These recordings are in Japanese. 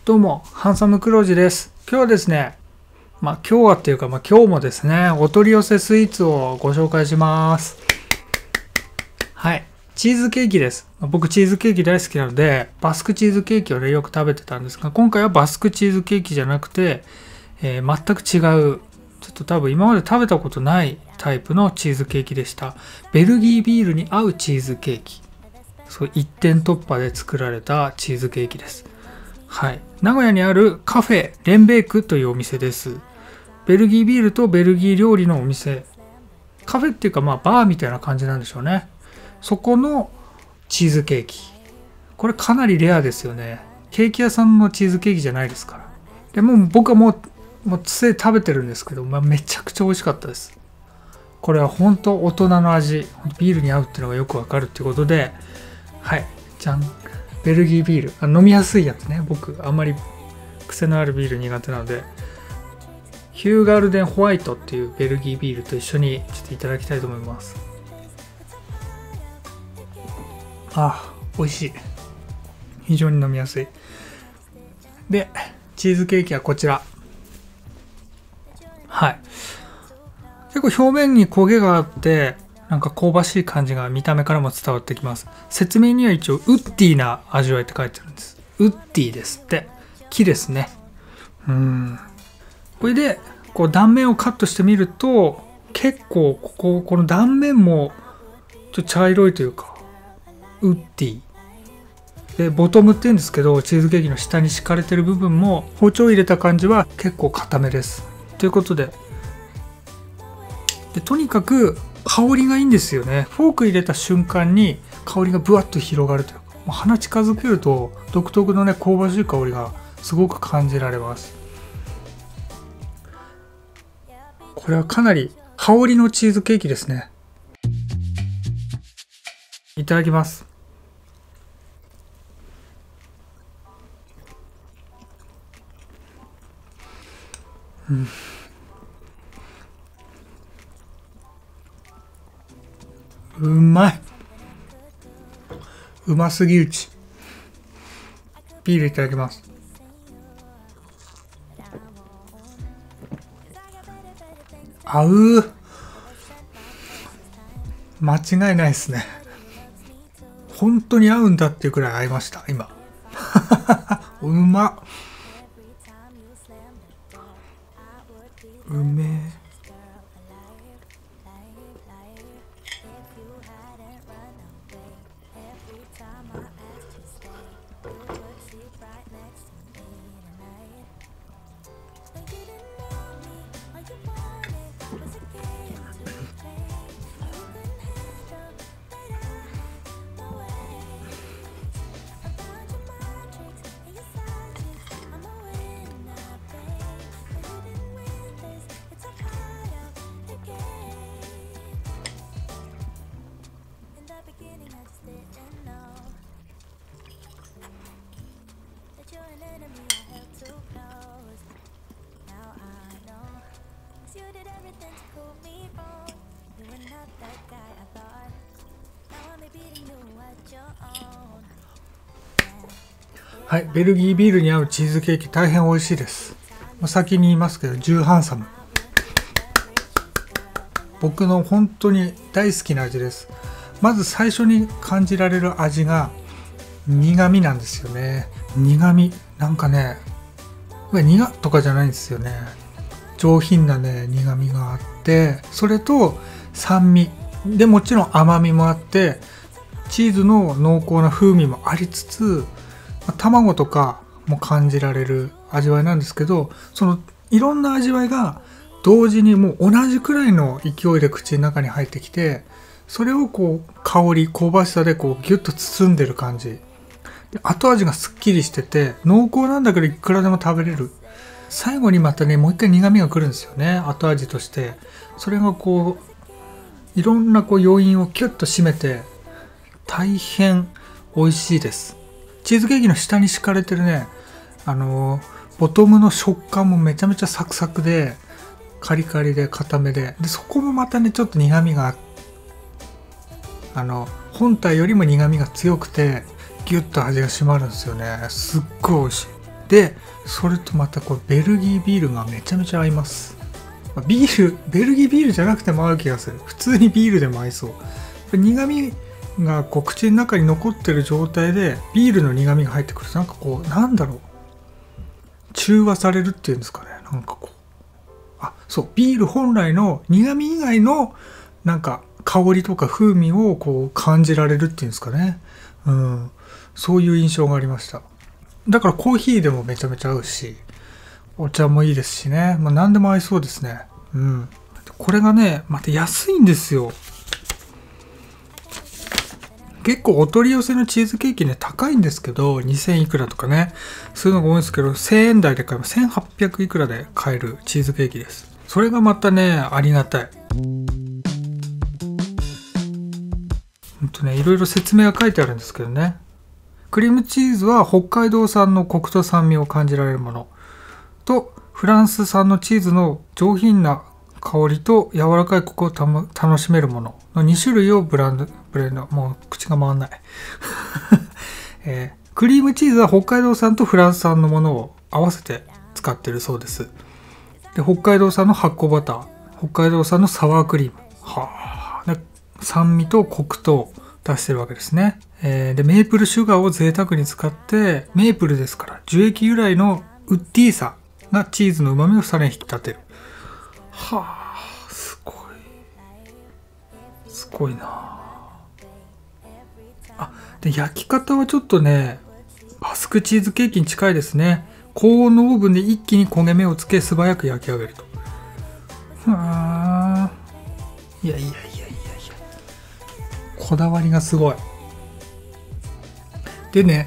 どうも、ハンサムクロウジです。今日はですね、今日はっていうか、今日もですね、お取り寄せスイーツをご紹介します。はい。チーズケーキです。僕チーズケーキ大好きなので、バスクチーズケーキをね、よく食べてたんですが、今回はバスクチーズケーキじゃなくて、全く違う、ちょっと多分今まで食べたことないタイプのチーズケーキでした。ベルギービールに合うチーズケーキ。そう一点突破で作られたチーズケーキです。はい。名古屋にあるカフェレンベークというお店です。ベルギービールとベルギー料理のお店。カフェっていうかバーみたいな感じなんでしょうね。そこのチーズケーキ。これかなりレアですよね。ケーキ屋さんのチーズケーキじゃないですから。でも僕はもうつい食べてるんですけど、めちゃくちゃ美味しかったです。これは本当大人の味。ビールに合うっていうのがよくわかるっていうことで、はい。じゃん。ベルギービール。飲みやすいやつね。僕、あんまり癖のあるビール苦手なので、ヒューガルデンホワイトっていうベルギービールと一緒にちょっといただきたいと思います。美味しい。非常に飲みやすい。で、チーズケーキはこちら。はい。結構表面に焦げがあって、なんか香ばしい感じが見た目からも伝わってきます。説明には一応ウッディな味わいって書いてあるんです。ウッディですって。木ですね。これでこう断面をカットしてみると、結構この断面もちょっと茶色いというか、ウッディ。で、ボトムって言うんですけど、チーズケーキの下に敷かれてる部分も包丁を入れた感じは結構固めです。ということで、とにかく香りがいいんですよね。フォーク入れた瞬間に香りがブワッと広がるというか、もう鼻近づけると独特のね、香ばしい香りがすごく感じられます。これはかなり香りのチーズケーキですね。いただきます。うまい。うますぎうち。ビールいただきます。合う。間違いないですね。本当に合うんだっていうくらい合いました、今。うまっ。うめえ。はい、ベルギービールに合うチーズケーキ大変美味しいです。先に言いますけど、10ハンサム。僕の本当に大好きな味です。まず最初に感じられる味が苦味なんですよね。苦味。なんかね、苦とかじゃないんですよね。上品なね、苦味があって、それと酸味。で、もちろん甘みもあって、チーズの濃厚な風味もありつつ、卵とかも感じられる味わいなんですけど、そのいろんな味わいが同時にもう同じくらいの勢いで口の中に入ってきて、それを香り、香ばしさでギュッと包んでる感じ。で、後味がすっきりしてて、濃厚なんだけどいくらでも食べれる。最後にまたね、もう一回苦味が来るんですよね、後味として。それがいろんな要因をキュッと締めて、大変美味しいです。チーズケーキの下に敷かれてるね、ボトムの食感もめちゃめちゃサクサクで、カリカリで固めで、そこもまたね、ちょっと苦味が、本体よりも苦味が強くて、ギュッと味が締まるんですよね。すっごい美味しい。 で、それとまたこれベルギービールがめちゃめちゃ合います。ビール、ベルギービールじゃなくても合う気がする。普通にビールでも合いそう。苦味がこう口の中に残ってる状態でビールの苦味が入ってくると、なんかこう、なんだろう、中和されるっていうんですかね。なんかこう、そう、ビール本来の苦味以外のなんか香りとか風味をこう感じられるっていうんですかね。そういう印象がありました。だからコーヒーでもめちゃめちゃ合うし、お茶もいいですしね。何でも合いそうですね。これがね、また安いんですよ。結構お取り寄せのチーズケーキね、高いんですけど、2000いくらとかね、そういうのが多いんですけど、1000円台で買えば1800いくらで買えるチーズケーキです。それがまたね、ありがたい。いろいろ説明が書いてあるんですけどね。クリームチーズは北海道産のコクと酸味を感じられるものと、フランス産のチーズの上品な香りと柔らかいコクを楽しめるものの2種類をブレンド、もう口が回んない、クリームチーズは北海道産とフランス産のものを合わせて使っているそうです。で、北海道産の発酵バター、北海道産のサワークリーム、酸味とコクと出してるわけですね。で、メープルシュガーを贅沢に使って、メープルですから樹液由来のウッディーさがチーズの旨味をさらに引き立てる。すごいな。で、焼き方はちょっとね、バスクチーズケーキに近いですね。高温のオーブンで一気に焦げ目をつけ素早く焼き上げると。いやこだわりがすごい。でね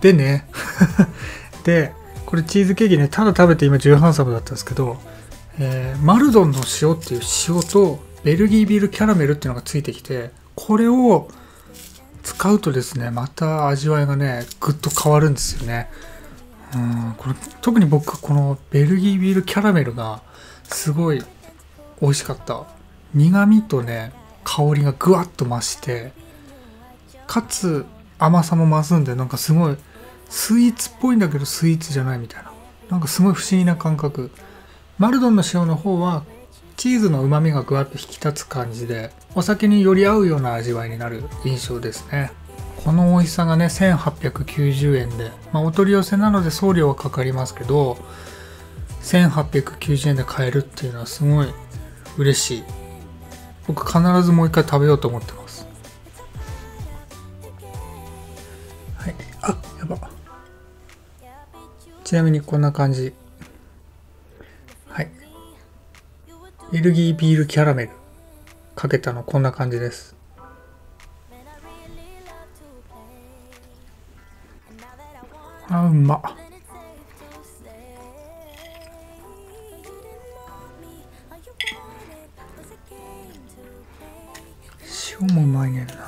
で、これチーズケーキね、ただ食べて今10ハンサムだったんですけど、マルドンの塩っていう塩とベルギービールキャラメルっていうのがついてきて、これを使うとですね、また味わいがね、ぐっと変わるんですよね。これ特に僕このベルギービールキャラメルがすごい美味しかった。苦味とね、香りがぐわっと増して、かつ甘さも増すんで、なんかすごいスイーツっぽいんだけどスイーツじゃないみたいな、なんかすごい不思議な感覚。マルドンの塩の方はチーズの旨味がぐわっと引き立つ感じで、お酒により合うような味わいになる印象ですね。この美味しさがね、1890円で、お取り寄せなので送料はかかりますけど、1890円で買えるっていうのはすごい嬉しい。僕必ずもう一回食べようと思ってます。はい。やば。ちなみにこんな感じ。はい。ベルギービールキャラメルかけたのこんな感じです。うまっ。塩もうまいねんな。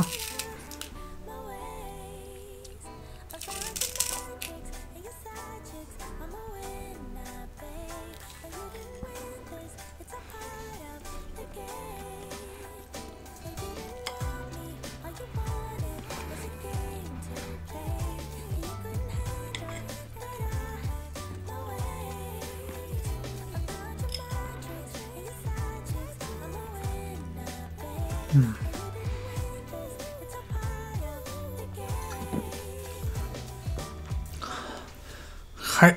はい。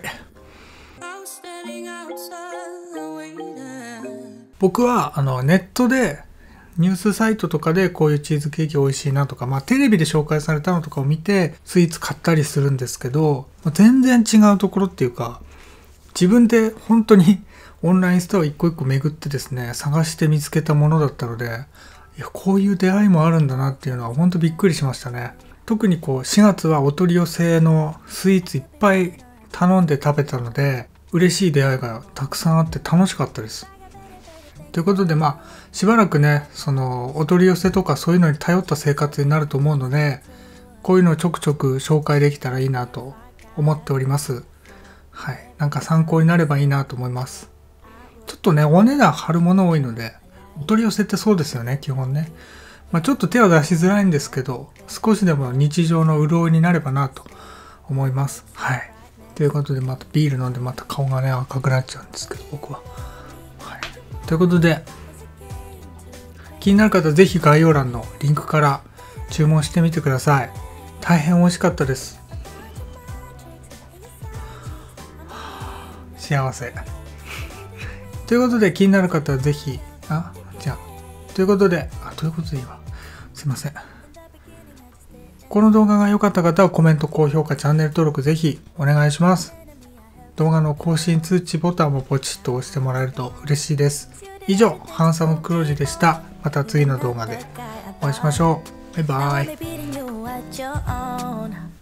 僕はネットでニュースサイトとかでこういうチーズケーキ美味しいなとか、テレビで紹介されたのとかを見てスイーツ買ったりするんですけど、全然違うところっていうか、自分で本当にオンラインストアを一個一個巡ってですね、探して見つけたものだったので、こういう出会いもあるんだなっていうのは本当びっくりしましたね。特に4月はお取り寄せのスイーツいっぱい頼んで食べたので、嬉しい出会いがたくさんあって楽しかったです。ということで、しばらくね、お取り寄せとかそういうのに頼った生活になると思うので、こういうのをちょくちょく紹介できたらいいなと思っております。はい。なんか参考になればいいなと思います。ちょっとね、お値段張るもの多いので、お取り寄せってそうですよね、基本ね。ちょっと手を出しづらいんですけど、少しでも日常の潤いになればなと思います。はい。 ということで、またビール飲んでまた顔がね、赤くなっちゃうんですけど、僕は。はい。ということで、気になる方はぜひ概要欄のリンクから注文してみてください。大変美味しかったです。幸せ。ということで、気になる方はぜひ、ということでいいわ。すいません。この動画が良かった方はコメント、高評価、チャンネル登録ぜひお願いします。動画の更新通知ボタンもポチッと押してもらえると嬉しいです。以上、ハンサムクロジでした。また次の動画でお会いしましょう。バイバイ。